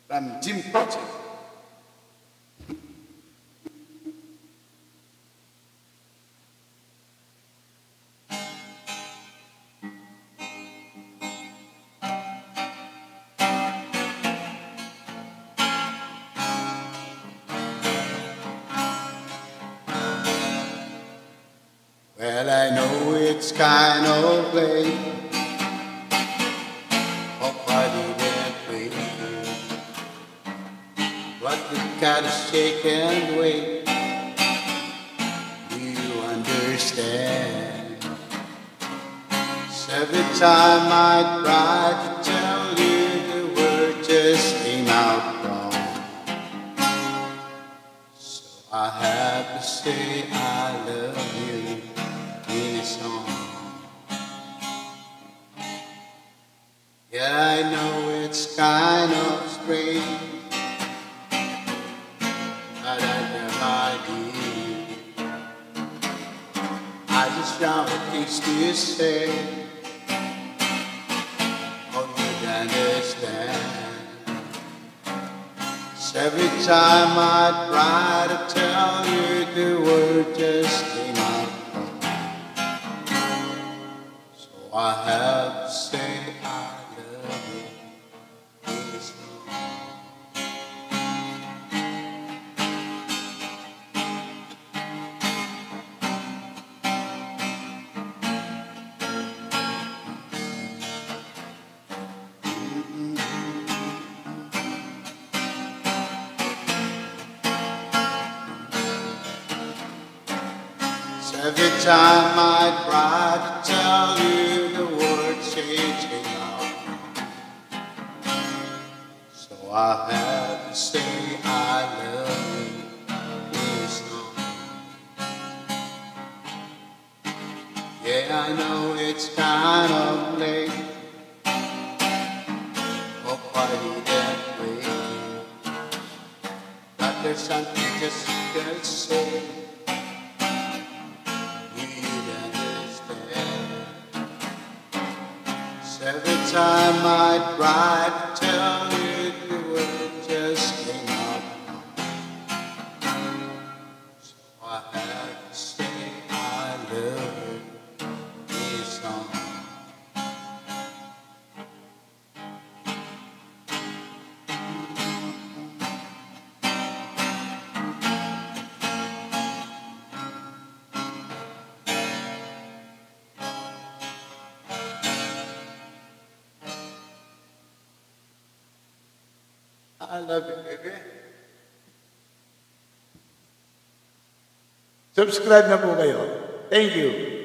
from Jim Project. Well, I know it's kind of late, hope I didn't wait, but we gotta shake and wait. Do you understand? 'Cause every time I try to tell you, the word just came out wrong. So I have to say I love you in a song. Yeah, I know it's kind of strange, but I never did. I just found a piece to say, hope you'd understand. 'Cause every time I try to tell you, the word just came out wrong. So I have to say I love you in this song. Every time I try to tell you, the words came out. So I have to say I love you in this song. Yeah, I know it's kind of late, hope I didn't wait, but there's something just to say. Every time I try to tell you, the word just came out wrong. So I have to say I love you in this song. I love you, baby. Subscribe na po kayo. Thank you.